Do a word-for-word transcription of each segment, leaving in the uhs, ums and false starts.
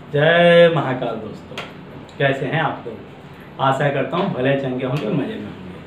जय महाकाल दोस्तों, कैसे हैं आप लोग? आशा करता हूँ भले चंगे होंगे और मज़े में होंगे।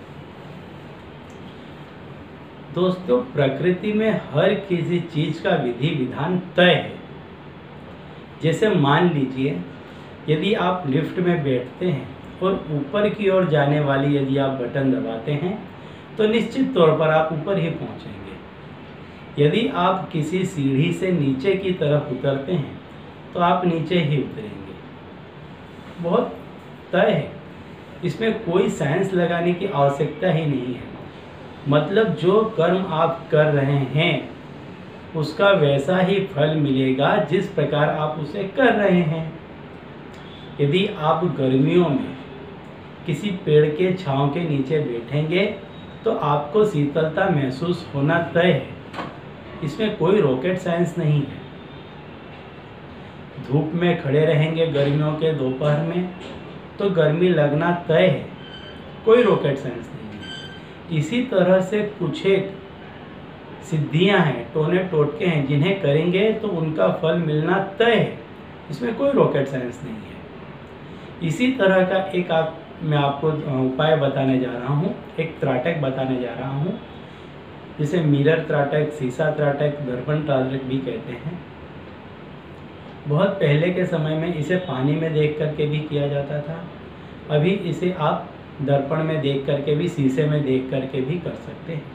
दोस्तों, प्रकृति में हर किसी चीज़ का विधि विधान तय है। जैसे मान लीजिए, यदि आप लिफ्ट में बैठते हैं और ऊपर की ओर जाने वाली यदि आप बटन दबाते हैं तो निश्चित तौर पर आप ऊपर ही पहुंचेंगे। यदि आप किसी सीढ़ी से नीचे की तरफ उतरते हैं तो आप नीचे ही उतरेंगे। बहुत तय है, इसमें कोई साइंस लगाने की आवश्यकता ही नहीं है। मतलब जो कर्म आप कर रहे हैं उसका वैसा ही फल मिलेगा जिस प्रकार आप उसे कर रहे हैं। यदि आप गर्मियों में किसी पेड़ के छांव के नीचे बैठेंगे तो आपको शीतलता महसूस होना तय है। इसमें कोई रॉकेट साइंस नहीं है। धूप में खड़े रहेंगे गर्मियों के दोपहर में तो गर्मी लगना तय है, कोई रॉकेट साइंस नहीं है। इसी तरह से कुछ एक सिद्धियां हैं, टोने टोटके हैं, जिन्हें करेंगे तो उनका फल मिलना तय है। इसमें कोई रॉकेट साइंस नहीं है। इसी तरह का एक आप मैं आपको उपाय बताने जा रहा हूँ, एक त्राटक बताने जा रहा हूँ, जिसे मिरर त्राटक, शीशा त्राटक, दर्पण त्राटक भी कहते हैं। बहुत पहले के समय में इसे पानी में देख करके भी किया जाता था। अभी इसे आप दर्पण में देख करके भी, शीशे में देख करके भी कर सकते हैं।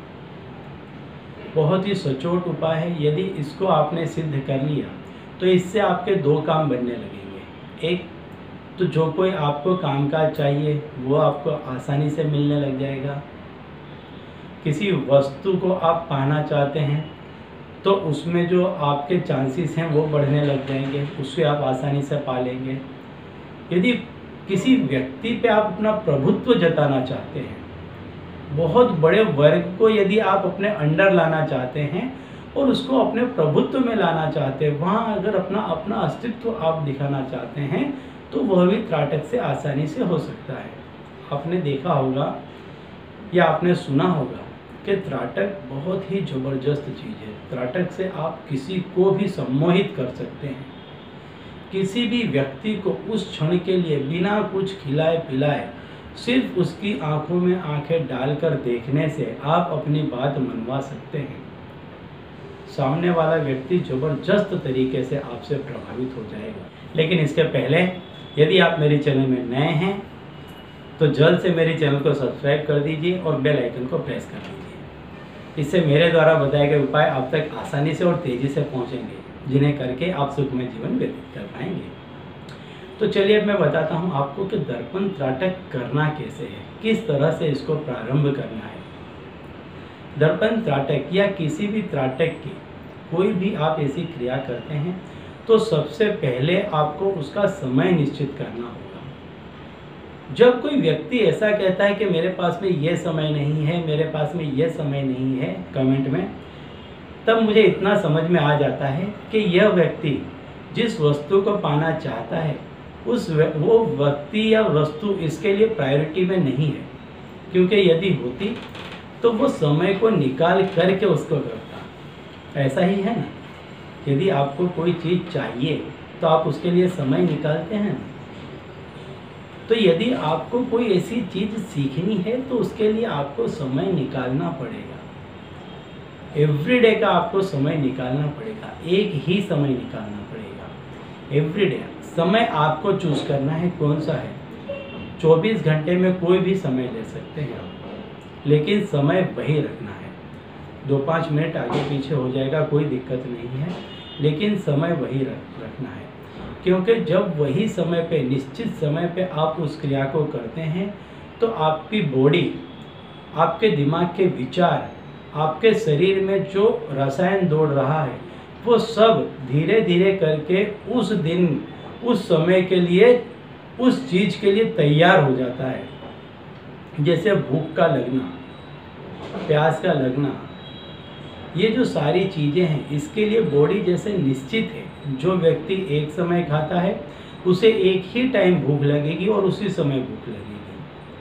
बहुत ही सचोट उपाय है। यदि इसको आपने सिद्ध कर लिया तो इससे आपके दो काम बनने लगेंगे। एक तो जो कोई आपको कामकाज चाहिए वो आपको आसानी से मिलने लग जाएगा। किसी वस्तु को आप पाना चाहते हैं तो उसमें जो आपके चांसेस हैं वो बढ़ने लग जाएंगे, उससे आप आसानी से पा लेंगे। यदि किसी व्यक्ति पे आप अपना प्रभुत्व जताना चाहते हैं, बहुत बड़े वर्ग को यदि आप अपने अंडर लाना चाहते हैं और उसको अपने प्रभुत्व में लाना चाहते हैं, वहाँ अगर अपना अपना अस्तित्व आप दिखाना चाहते हैं तो वह भी त्राटक से आसानी से हो सकता है। आपने देखा होगा या आपने सुना होगा कि त्राटक बहुत ही ज़बरदस्त चीज़ है। त्राटक से आप किसी को भी सम्मोहित कर सकते हैं। किसी भी व्यक्ति को उस क्षण के लिए बिना कुछ खिलाए पिलाए सिर्फ उसकी आंखों में आंखें डालकर देखने से आप अपनी बात मनवा सकते हैं। सामने वाला व्यक्ति ज़बरदस्त तरीके से आपसे प्रभावित हो जाएगा। लेकिन इसके पहले यदि आप मेरे चैनल में नए हैं तो जल्द से मेरे चैनल को सब्सक्राइब कर दीजिए और बेल आइकन को प्रेस कर दीजिए। इससे मेरे द्वारा बताए गए उपाय आप तक आसानी से और तेज़ी से पहुंचेंगे, जिन्हें करके आप सुखमय जीवन व्यतीत कर पाएंगे। तो चलिए अब मैं बताता हूं आपको कि दर्पण त्राटक करना कैसे है, किस तरह से इसको प्रारंभ करना है। दर्पण त्राटक या किसी भी त्राटक की कोई भी आप ऐसी क्रिया करते हैं तो सबसे पहले आपको उसका समय निश्चित करना होगा। जब कोई व्यक्ति ऐसा कहता है कि मेरे पास में ये समय नहीं है, मेरे पास में ये समय नहीं है कमेंट में, तब मुझे इतना समझ में आ जाता है कि यह व्यक्ति जिस वस्तु को पाना चाहता है उस वो व्यक्ति या वस्तु इसके लिए प्रायोरिटी में नहीं है। क्योंकि यदि होती तो वो समय को निकाल करके उसको करता। ऐसा ही है ना, यदि आपको कोई चीज़ चाहिए तो आप उसके लिए समय निकालते हैं। तो यदि आपको कोई ऐसी चीज़ सीखनी है तो उसके लिए आपको समय निकालना पड़ेगा। एवरीडे का आपको समय निकालना पड़ेगा, एक ही समय निकालना पड़ेगा एवरीडे। समय आपको चूज करना है कौन सा है। चौबीस घंटे में कोई भी समय ले सकते हैं आप, लेकिन समय वही रखना है। दो पाँच मिनट आगे पीछे हो जाएगा, कोई दिक्कत नहीं है, लेकिन समय वही रख रखना है। क्योंकि जब वही समय पे, निश्चित समय पे आप उस क्रिया को करते हैं तो आपकी बॉडी, आपके दिमाग के विचार, आपके शरीर में जो रसायन दौड़ रहा है वो सब धीरे धीरे करके उस दिन, उस समय के लिए, उस चीज़ के लिए तैयार हो जाता है। जैसे भूख का लगना, प्यास का लगना, ये जो सारी चीज़ें हैं इसके लिए बॉडी जैसे निश्चित है। जो व्यक्ति एक समय खाता है उसे एक ही टाइम भूख लगेगी और उसी समय भूख लगेगी।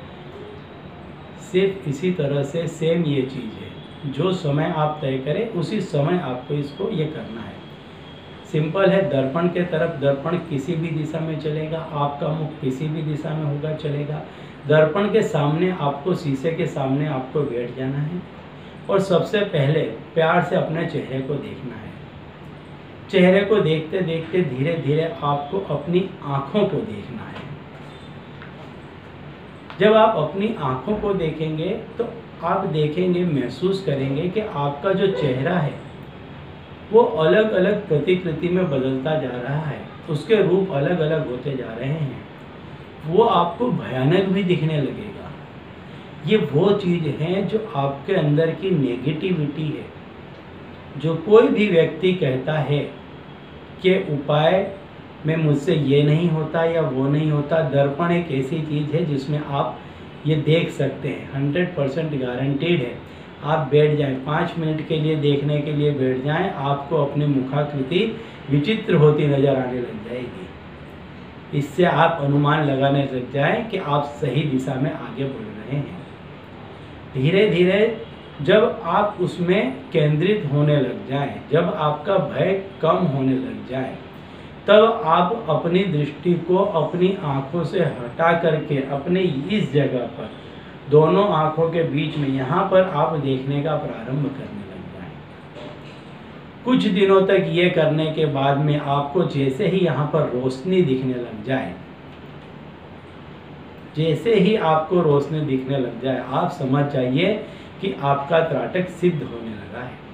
सिर्फ इसी तरह से सेम ये चीज़ है, जो समय आप तय करें उसी समय आपको इसको ये करना है। सिंपल है, दर्पण के तरफ दर्पण किसी भी दिशा में चलेगा, आपका मुख किसी भी दिशा में होगा चलेगा। दर्पण के सामने आपको, शीशे के सामने आपको बैठ जाना है और सबसे पहले प्यार से अपने चेहरे को देखना है। चेहरे को देखते देखते धीरे धीरे आपको अपनी आँखों को देखना है। जब आप अपनी आँखों को देखेंगे तो आप देखेंगे, महसूस करेंगे कि आपका जो चेहरा है वो अलग अलग प्रतिकृति में बदलता जा रहा है, उसके रूप अलग अलग होते जा रहे हैं। वो आपको भयानक भी दिखने लगेगा। ये वो चीज़ है जो आपके अंदर की नेगेटिविटी है। जो कोई भी व्यक्ति कहता है कि उपाय में मुझसे ये नहीं होता या वो नहीं होता, दर्पण एक ऐसी चीज़ है जिसमें आप ये देख सकते हैं। हंड्रेड परसेंट गारंटीड है। आप बैठ जाएं, पाँच मिनट के लिए देखने के लिए बैठ जाएं, आपको अपनी मुखाकृति विचित्र होती नज़र आने लग जाएगी। इससे आप अनुमान लगाने लग जाएं कि आप सही दिशा में आगे बढ़ रहे हैं। धीरे धीरे जब आप उसमें केंद्रित होने लग जाएं, जब आपका भय कम होने लग जाए, तब आप अपनी दृष्टि को अपनी आँखों से हटा करके अपने इस जगह पर, दोनों आँखों के बीच में, यहाँ पर आप देखने का प्रारंभ करने लग जाएं। कुछ दिनों तक ये करने के बाद में आपको जैसे ही यहाँ पर रोशनी दिखने लग जाए, जैसे ही आपको रोशनी दिखने लग जाए, आप समझ जाइए कि आपका त्राटक सिद्ध होने लगा है।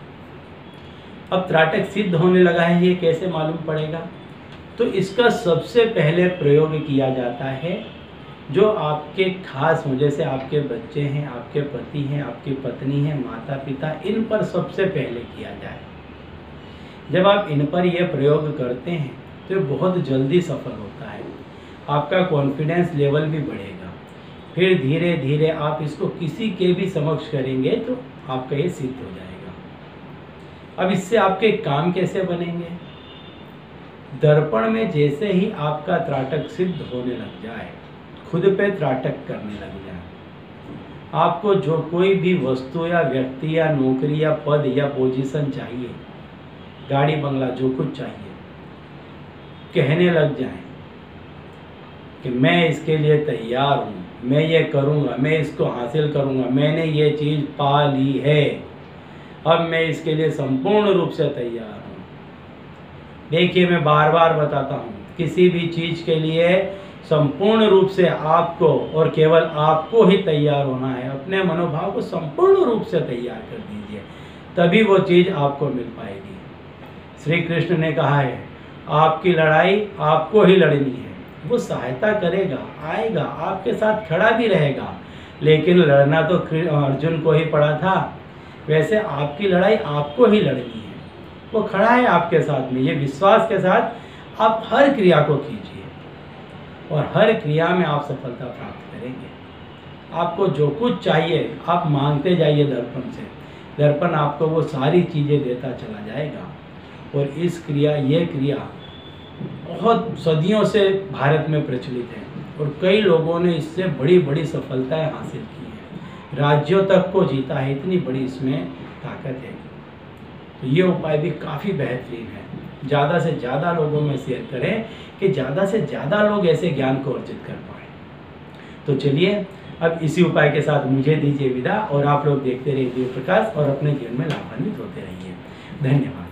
अब त्राटक सिद्ध होने लगा है, ये कैसे मालूम पड़ेगा? तो इसका सबसे पहले प्रयोग किया जाता है जो आपके खास हों, जैसे आपके बच्चे हैं, आपके पति हैं, आपकी पत्नी है, माता पिता, इन पर सबसे पहले किया जाए। जब आप इन पर यह प्रयोग करते हैं तो बहुत जल्दी सफल होता है, आपका कॉन्फिडेंस लेवल भी बढ़ेगा। फिर धीरे धीरे आप इसको किसी के भी समक्ष करेंगे तो आपका ये सिद्ध हो जाएगा। अब इससे आपके काम कैसे बनेंगे? दर्पण में जैसे ही आपका त्राटक सिद्ध होने लग जाए, खुद पे त्राटक करने लग जाए, आपको जो कोई भी वस्तु या व्यक्ति या नौकरी या पद या पोजीशन चाहिए, गाड़ी बंगला जो कुछ चाहिए, कहने लग जाएं कि मैं इसके लिए तैयार हूँ, मैं ये करूँगा, मैं इसको हासिल करूँगा, मैंने ये चीज़ पा ली है, अब मैं इसके लिए संपूर्ण रूप से तैयार हूँ। देखिए, मैं बार बार बताता हूँ, किसी भी चीज़ के लिए संपूर्ण रूप से आपको और केवल आपको ही तैयार होना है। अपने मनोभाव को संपूर्ण रूप से तैयार कर दीजिए, तभी वो चीज़ आपको मिल पाएगी। श्री कृष्ण ने कहा है, आपकी लड़ाई आपको ही लड़नी है। वो सहायता करेगा, आएगा, आपके साथ खड़ा भी रहेगा, लेकिन लड़ना तो अर्जुन को ही पड़ा था। वैसे आपकी लड़ाई आपको ही लड़नी है। वो खड़ा है आपके साथ में, ये विश्वास के साथ आप हर क्रिया को कीजिए और हर क्रिया में आप सफलता प्राप्त करेंगे। आपको जो कुछ चाहिए आप मांगते जाइए दर्पण से, दर्पण आपको वो सारी चीज़ें देता चला जाएगा। और इस क्रिया ये क्रिया बहुत सदियों से भारत में प्रचलित है और कई लोगों ने इससे बड़ी बड़ी सफलताएं हासिल की हैं, राज्यों तक को जीता है, इतनी बड़ी इसमें ताकत है। तो ये उपाय भी काफ़ी बेहतरीन है। ज़्यादा से ज़्यादा लोगों में शेयर करें कि ज़्यादा से ज़्यादा लोग ऐसे ज्ञान को अर्जित कर पाएँ। तो चलिए, अब इसी उपाय के साथ मुझे दीजिए विदा और आप लोग देखते रहिए दिव्य प्रकाश और अपने जीवन में लाभान्वित होते रहिए। धन्यवाद।